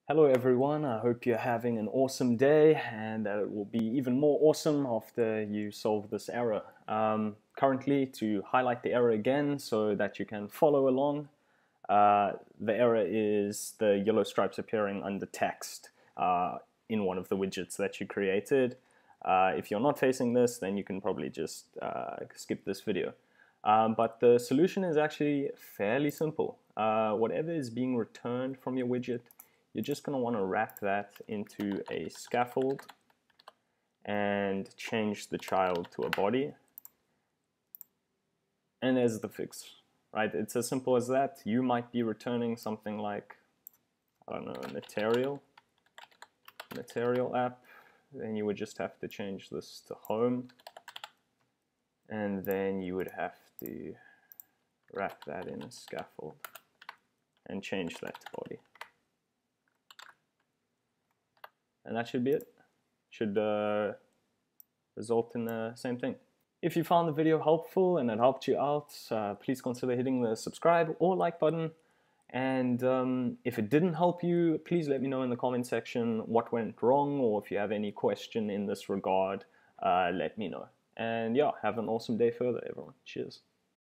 Hello everyone, I hope you're having an awesome day and that it will be even more awesome after you solve this error. Currently, to highlight the error again so that you can follow along, the error is the yellow stripes appearing under text in one of the widgets that you created. If you're not facing this, then you can probably just skip this video. But the solution is actually fairly simple. Whatever is being returned from your widget, you're just going to want to wrap that into a scaffold and change the child to a body. And there's the fix, right? It's as simple as that. You might be returning something like, I don't know, a material app. Then you would just have to change this to home. And then you would have to wrap that in a scaffold and change that to body. And that should be it. Should result in the same thing. If you found the video helpful and it helped you out, please consider hitting the subscribe or like button. And if it didn't help you, please let me know in the comment section what went wrong, or if you have any question in this regard, let me know. And yeah, have an awesome day further, everyone. Cheers.